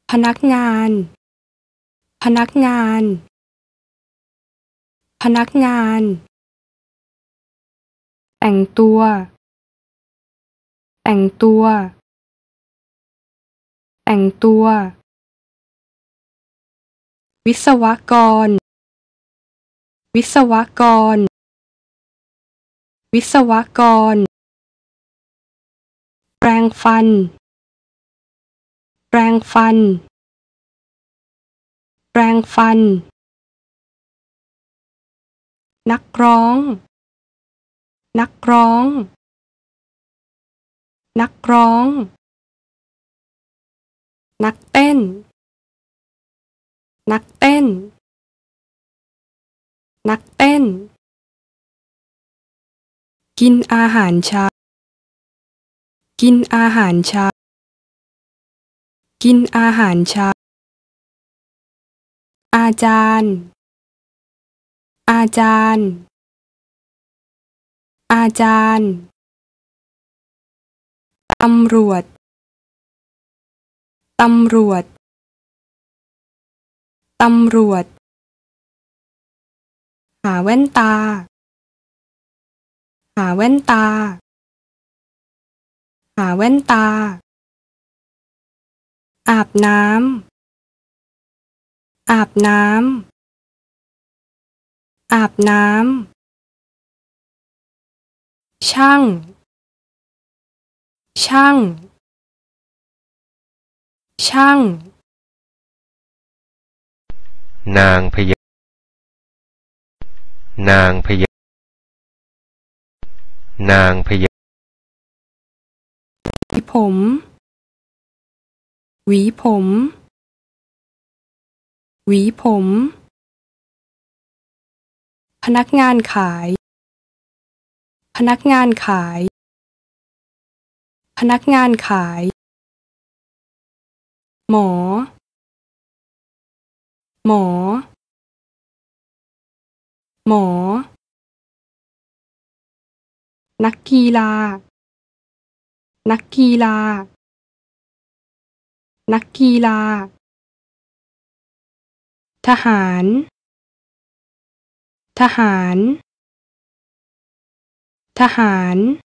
พนักงานพนักงานพนักงานแต่งตัวแต่งตัวแต่งตัววิศวกรวิศวกรวิศวกรแปรงฟันแปรงฟันแปรงฟันนักร้องนักร้องนักร้องนักเต้นนักเต้นนักเต้นกินอาหารเช้ากินอาหารเช้ากินอาหารเช้าอาจารย์อาจารย์อาจารย์ตำรวจตำรวจตำรวจหาแว่นตาหาแว่นตาหาแว่นตาอาบน้ำอาบน้ำอาบน้ำช่างช่างช่างนางพญานางพญานางพญาหวีผมหวีผมหวีผมพนักงานขายพนักงานขายพนักงานขายหมอหมอหมอนักกีฬานักกีฬานักกีฬาทหารทหารทหาร